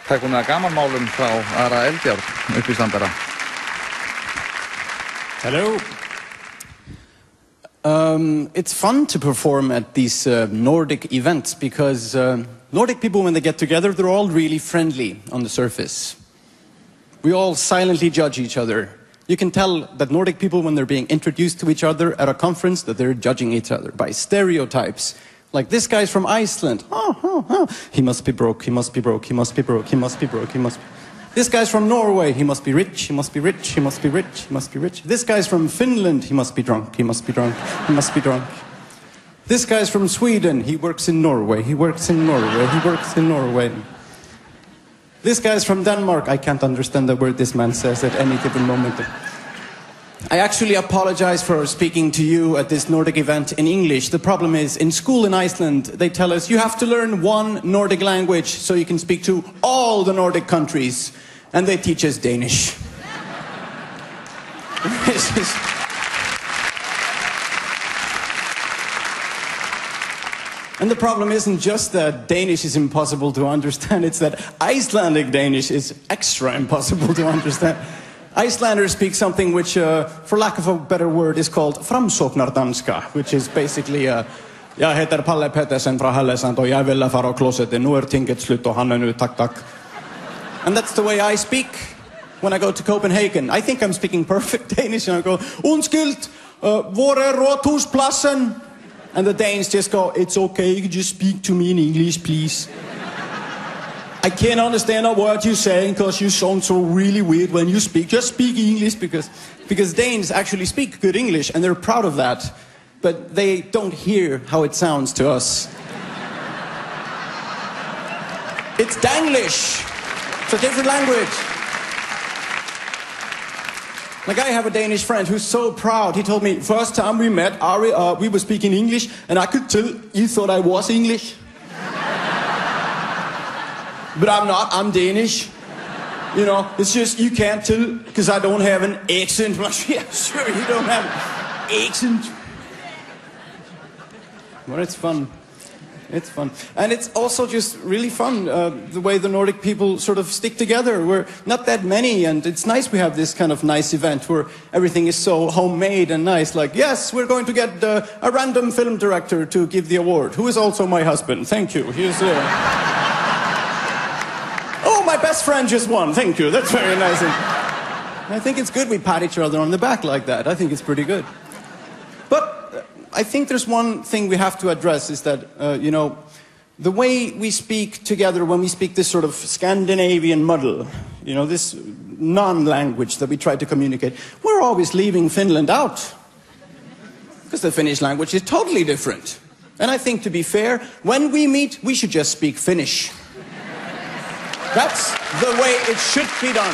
Það er komið að gamanmálum frá Ara Eldjárn uppistandara. Hello. It's fun to perform at these Nordic events because Nordic people, when they get together, they're all really friendly on the surface. We all silently judge each other. You can tell that Nordic people, when they're being introduced to each other at a conference, that they're judging each other by stereotypes. Like, this guy's from Iceland. He must be broke, he must be broke, he must be broke, he must be broke, he must be... This guy's from Norway. He must be rich, he must be rich, he must be rich, he must be rich. This guy's from Finland. He must be drunk, he must be drunk, he must be drunk. This guy's from Sweden. He works in Norway, he works in Norway, he works in Norway. This guy's from Denmark. I can't understand the word this man says at any given moment. I actually apologize for speaking to you at this Nordic event in English. The problem is, in school in Iceland, they tell us you have to learn one Nordic language so you can speak to all the Nordic countries. And they teach us Danish. And the problem isn't just that Danish is impossible to understand, it's that Icelandic Danish is extra impossible to understand. Icelanders speak something which, for lack of a better word, is called framsóknardanska, which is basically, jag heter Palle Pettersen fra Hallesand och jag vill fara klosetet, nu tinget slut och han nu tack tack. And that's the way I speak when I go to Copenhagen. I think I'm speaking perfect Danish, and I go, undskyld, hvor rådhusplassen? And the Danes just go, it's okay, you can just speak to me in English, please. I can't understand a word you're saying because you sound so really weird when you speak. Just speak English because Danes actually speak good English and they're proud of that. But they don't hear how it sounds to us. It's Danglish. It's a different language. Like, I have a Danish friend who's so proud. He told me, first time we met, Ari, we were speaking English and I could tell you thought I was English. But I'm not, I'm Danish. You know, it's just, you can't tell, because I don't have an accent. Yeah, sure, you don't have an accent. But it's fun. It's fun. And it's also just really fun, the way the Nordic people sort of stick together. We're not that many, and it's nice we have this kind of nice event where everything is so homemade and nice. Like, yes, we're going to get a random film director to give the award, who is also my husband. Thank you. Here's Oh, my best friend just won. Thank you. That's very nice. I think it's good we pat each other on the back like that. I think it's pretty good. But I think there's one thing we have to address is that, you know, the way we speak together when we speak this sort of Scandinavian muddle, you know, this non-language that we try to communicate, we're always leaving Finland out. Because the Finnish language is totally different. And I think, to be fair, when we meet, we should just speak Finnish. That's the way it should be done.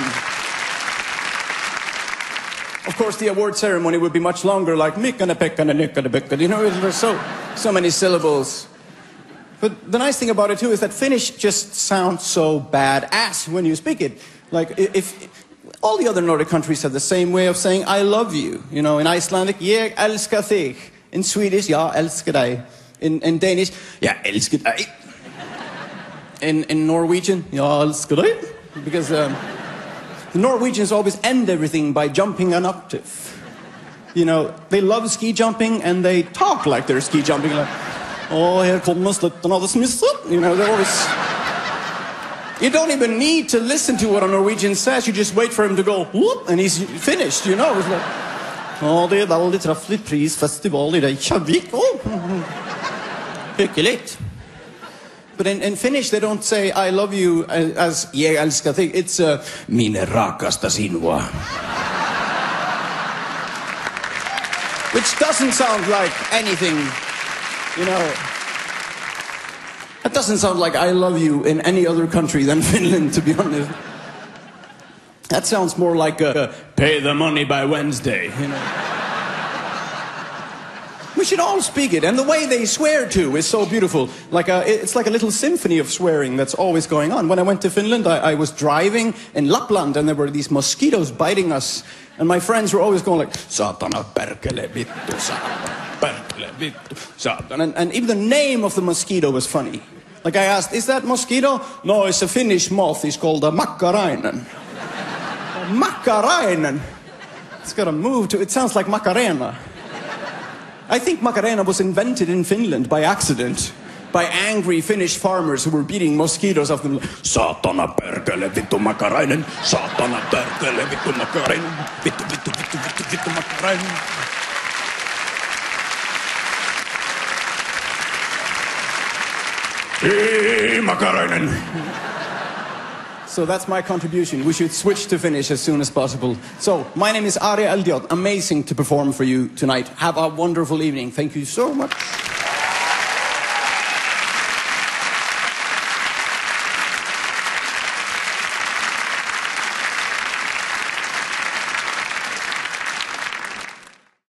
Of course, the award ceremony would be much longer, like mikkana pekkana nikkana pekkana. You know, there's so many syllables. But the nice thing about it too is that Finnish just sounds so badass when you speak it. Like, if all the other Nordic countries have the same way of saying "I love you." You know, in Icelandic, "Jeg älskar dig." In Swedish, "Jag älskar dig." In Danish, "Jag älskar dig." In Norwegian, "Jag älskar dig," because the Norwegians always end everything by jumping an octave. You know, they love ski jumping and they talk like they're ski jumping, like, "Oh, here kommer slutten av det smisset." You know, they're always... You don't even need to listen to what a Norwegian says, you just wait for him to go, whoop, and he's finished, you know. It's like, "Oh, det väldigt träffligt prisfestival i Reykjavik." Oh. Hyggligt. But in Finnish, they don't say "I love you" as "Jag älskar dig." It's "Minä rakastan sinua." Which doesn't sound like anything, you know. That doesn't sound like "I love you" in any other country than Finland, to be honest. That sounds more like "pay the money by Wednesday," you know. We should all speak it, and the way they swear too is so beautiful. Like it's like a little symphony of swearing that's always going on. When I went to Finland, I was driving in Lapland, and there were these mosquitoes biting us, and my friends were always going like, "Saatana, perkele, vittu, saatana, perkele, vittu, saatana," and even the name of the mosquito was funny. Like I asked, is that mosquito? No, it's a Finnish moth. It's called a Makkarainen. Makkarainen. It's got a move to it. Sounds like Macarena. I think Macarena was invented in Finland by accident. By angry Finnish farmers who were beating mosquitoes off them. Saatana perkele vittu Makarainen. Saatana perkele vittu Makarainen. Vittu, vittu, vittu, vittu, vittu Makarainen. Hey, Makarainen. So that's my contribution. We should switch to Finnish as soon as possible. So, my name is Ari Eldiot. Amazing to perform for you tonight. Have a wonderful evening. Thank you so much.